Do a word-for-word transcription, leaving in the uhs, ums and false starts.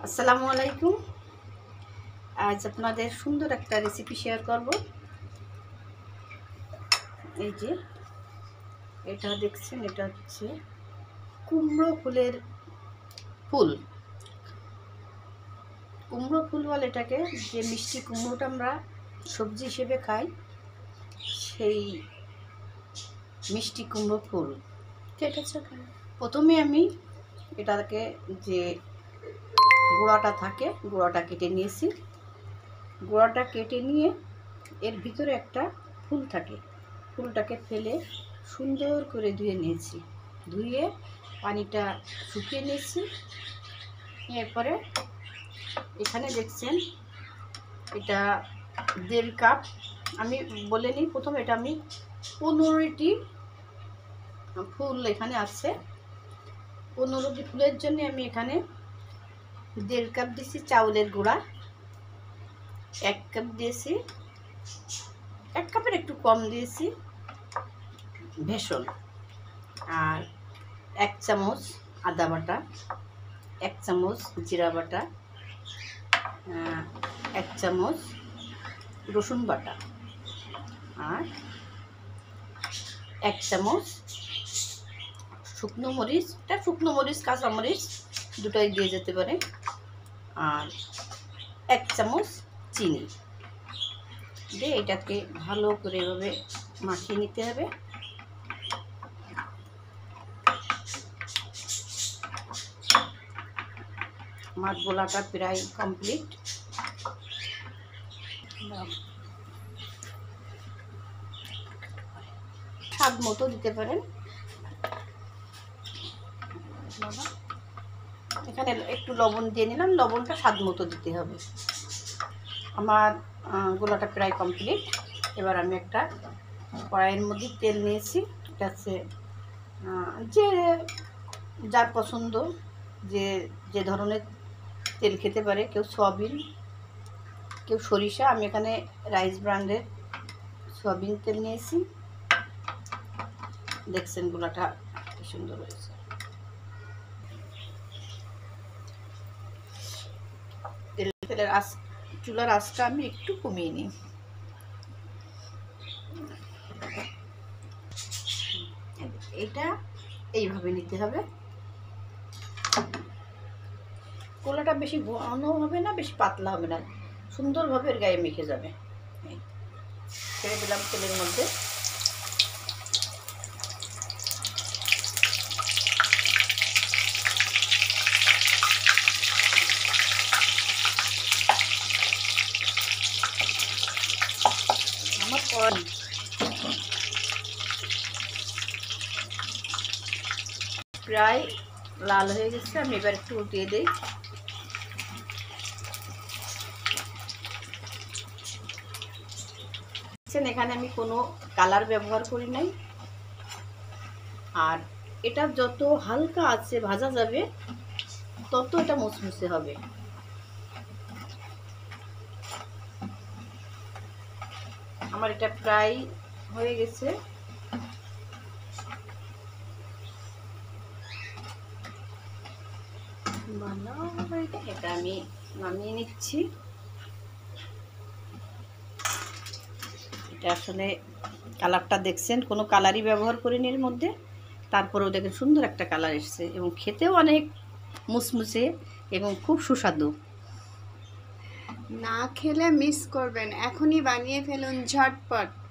আসসালামু আলাইকুম। আজ আপনাদের সুন্দর একটা রেসিপি শেয়ার করব। এই যে এটা দেখছেন, এটা হচ্ছে কুমড়ো ফুলের ফুল। কুমড়ো ফুল বলে এটাকে, যে মিষ্টি কুমড়োটা আমরা সবজি হিসেবে খাই, সেই মিষ্টি কুমড়ো ফুল। প্রথমে আমি এটাকে যে গোড়াটা থাকে, গোড়াটা কেটে নিয়েছি। গোড়াটা কেটে নিয়ে এর ভিতরে একটা ফুল থাকে, ফুলটাকে ফেলে সুন্দর করে ধুয়ে নিয়েছি। ধুয়ে পানিটা শুকিয়ে নিয়েছি। এরপরে এখানে দেখছেন এটা দেড় কাপ। আমি বলে নিই প্রথম, এটা আমি পনেরোটি ফুল এখানে আছে। পনেরোটি ফুলের জন্য আমি এখানে দেড় কাপ দিয়েছি চাউলের গুঁড়া, এক কাপ দিয়েছি, এক কাপের একটু কম দিয়েছি বেসন, আর এক চামচ আদা বাটা, এক চামচ জিরা বাটা, এক চামচ রসুন বাটা, আর এক চামচ শুকনো মরিচ। এটা শুকনো মরিচ কাঁচা মরিচ দুটোই দিয়ে যেতে পারে, আর এক চামচ চিনি দিয়ে এটাকে ভালো করে এভাবে মাখিয়ে নিতে হবে। আমার গোলাটা প্রায় কমপ্লিট। স্বাদ মতো দিতে পারেন। এখানে একটু লবণ দিয়ে নিলাম, লবণটা স্বাদ মতো দিতে হবে। আমার গোলাটা প্রায় কমপ্লিট। এবার আমি একটা কড়াইয়ের মধ্যে তেল নিয়েছি। এটা হচ্ছে যে যার পছন্দ, যে যে ধরনের তেল খেতে পারে, কেউ সয়াবিন, কেউ সরিষা। আমি এখানে রাইস ব্র্যান্ডের সয়াবিন তেল নিয়েছি। দেখছেন গোলাটা কি সুন্দর হয়েছে। তেল তেলের আঁচ, চুলার আঁচটা আমি একটু কমিয়ে নিই। এটা এইভাবে নিতে হবে। গোলাটা বেশি ঘন হবে না, বেশি পাতলা হবে না, সুন্দরভাবে এর গায়ে মেখে যাবে। ছেড়ে দিলাম তেলের মধ্যে। আমার প্রায় লাল হয়ে গেছে। আমি এবার একটু উল্টিয়ে দিই। এখানে আমি কোনো কালার ব্যবহার করি নাই, আর এটা যত হালকা আছে ভাজা যাবে তত এটা মুসমুসে হবে। আমার এটা প্রায় হয়ে গেছে। এটা আমি নামিয়ে নিচ্ছি। এটা আসলে কালারটা দেখছেন, কোনো কালারই ব্যবহার করিনি এর মধ্যে, তারপরেও দেখেন সুন্দর একটা কালার এসছে, এবং খেতেও অনেক মুসমুসে এবং খুব সুস্বাদু। না খেলে মিস করবেন, এখনই বানিয়ে ফেলুন ঝটপট।